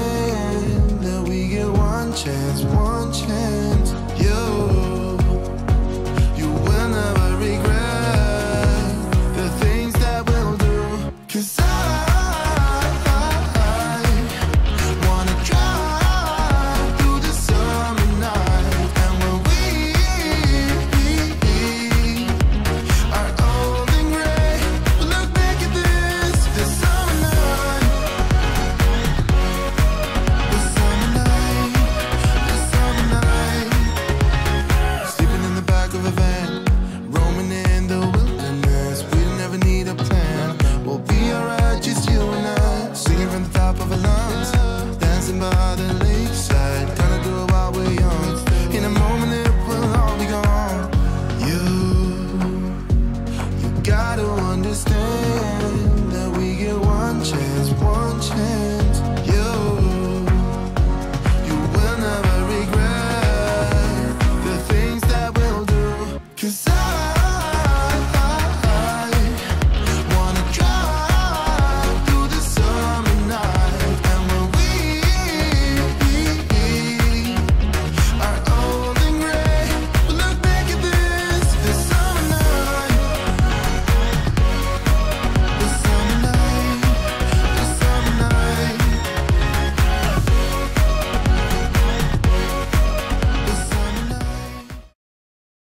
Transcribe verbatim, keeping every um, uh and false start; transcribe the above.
pretend that we get one chance, one chance. You, you will never regret the things that we'll do. 'Cause I by the